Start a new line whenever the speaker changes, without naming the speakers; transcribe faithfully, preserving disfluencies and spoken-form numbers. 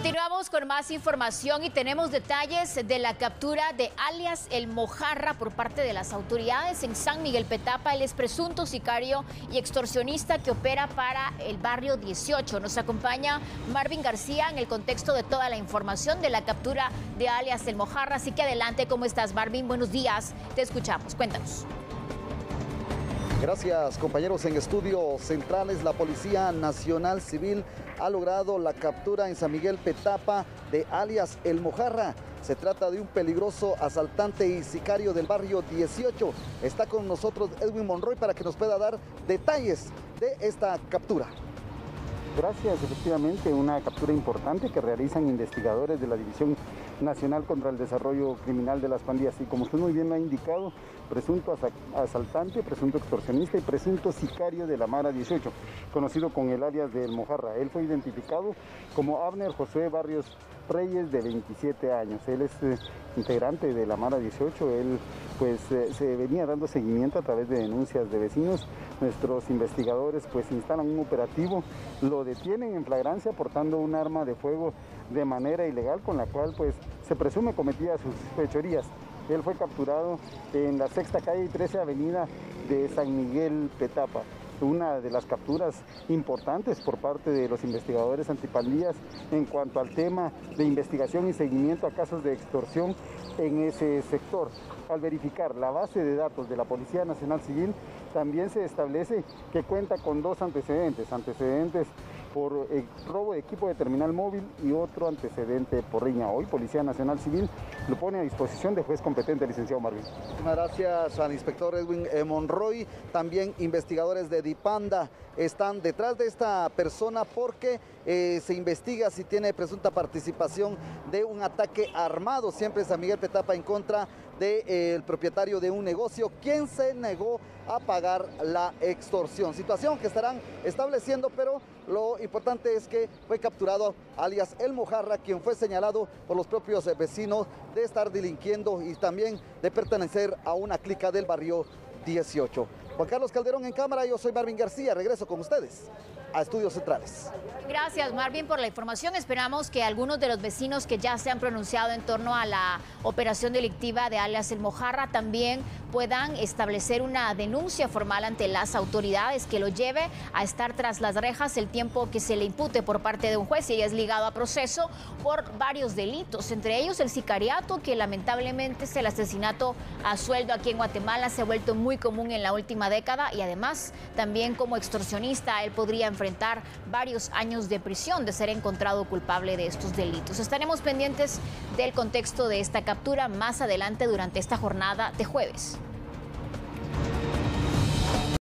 Continuamos con más información y tenemos detalles de la captura de alias El Mojarra por parte de las autoridades en San Miguel Petapa. Él es presunto sicario y extorsionista que opera para el barrio dieciocho. Nos acompaña Marvin García en el contexto de toda la información de la captura de alias El Mojarra. Así que adelante, ¿cómo estás, Marvin? Buenos días, te escuchamos, cuéntanos.
Gracias, compañeros. En estudios centrales, la Policía Nacional Civil ha logrado la captura en San Miguel Petapa de alias El Mojarra. Se trata de un peligroso asaltante y sicario del barrio dieciocho. Está con nosotros Edwin Monroy para que nos pueda dar detalles de esta captura.
Gracias, efectivamente, una captura importante que realizan investigadores de la División Nacional contra el Desarrollo Criminal de las Pandillas. Y como usted muy bien lo ha indicado, presunto asaltante, presunto extorsionista y presunto sicario de la Mara dieciocho, conocido con el alias de El Mojarra. Él fue identificado como Abner Josué Barrios Reyes, de veintisiete años. Él es eh, integrante de la Mara dieciocho. Él pues eh, se venía dando seguimiento a través de denuncias de vecinos. Nuestros investigadores pues instalan un operativo, lo detienen en flagrancia portando un arma de fuego de manera ilegal, con la cual pues se presume cometía sus fechorías. Él fue capturado en la sexta calle y trece avenida de San Miguel Petapa. Una de las capturas importantes por parte de los investigadores antipandillas en cuanto al tema de investigación y seguimiento a casos de extorsión en ese sector. Al verificar la base de datos de la Policía Nacional Civil, también se establece que cuenta con dos antecedentes, antecedentes por el robo de equipo de terminal móvil y otro antecedente por riña. Hoy Policía Nacional Civil lo pone a disposición de juez competente, licenciado Marvin.
Muchas gracias al inspector Edwin Monroy. También investigadores de DIPANDA están detrás de esta persona porque eh, se investiga si tiene presunta participación de un ataque armado, siempre en San Miguel Petapa, en contra del de, eh, propietario de un negocio, quien se negó a pagar la extorsión. Situación que estarán estableciendo, pero lo importante es que fue capturado alias El Mojarra, quien fue señalado por los propios vecinos de estar delinquiendo y también de pertenecer a una clica del barrio dieciocho. Juan Carlos Calderón en cámara, yo soy Marvin García, regreso con ustedes a Estudios Centrales.
Gracias, Marvin, por la información. Esperamos que algunos de los vecinos que ya se han pronunciado en torno a la operación delictiva de alias El Mojarra también puedan establecer una denuncia formal ante las autoridades que lo lleve a estar tras las rejas el tiempo que se le impute por parte de un juez, y es ligado a proceso por varios delitos, entre ellos el sicariato, que lamentablemente es el asesinato a sueldo aquí en Guatemala, se ha vuelto muy común en la última década, y además también como extorsionista él podría enfrentar varios años de prisión de ser encontrado culpable de estos delitos. Estaremos pendientes del contexto de esta captura más adelante durante esta jornada de jueves.